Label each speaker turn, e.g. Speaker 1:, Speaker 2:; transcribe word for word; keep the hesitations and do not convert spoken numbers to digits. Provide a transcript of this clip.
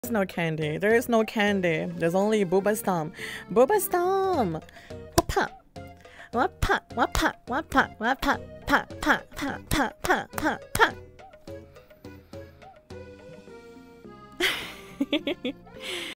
Speaker 1: is no candy. There is no candy. There's only Booba Stomp. Booba Stomp! Wapa! Wapa! Wapa! Wapa! Wapa! Pa! Pa! Pa! Pa! Pa! Pa! Pa!